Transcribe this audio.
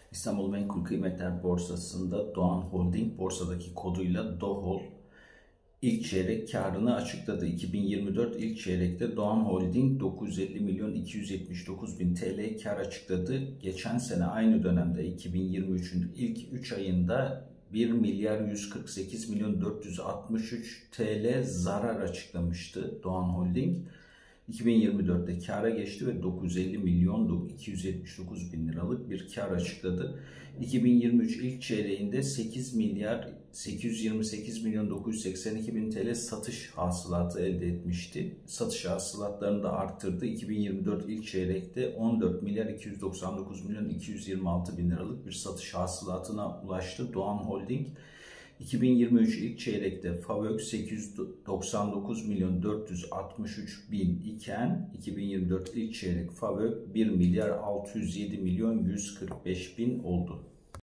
İstanbul Menkul Kıymetler Borsası'nda Doğan Holding borsadaki koduyla DOHOL ilk çeyrek karını açıkladı. 2024 ilk çeyrekte Doğan Holding 950 milyon 279 bin TL kar açıkladı. Geçen sene aynı dönemde 2023'ün ilk 3 ayında 1 milyar 148 milyon 463 TL zarar açıklamıştı Doğan Holding. 2024'te kâra geçti ve 950 milyon 279 bin liralık bir kar açıkladı. 2023 ilk çeyreğinde 8 milyar 828 milyon 982 bin TL satış hasılatı elde etmişti. Satış hasılatlarını da arttırdı. 2024 ilk çeyrekte 14 milyar 299 milyon 226 bin liralık bir satış hasılatına ulaştı Doğan Holding. 2023 ilk çeyrekte FAVÖK 899 milyon 463 bin iken 2024 ilk çeyrek FAVÖK 1 milyar 607 milyon 145 bin oldu.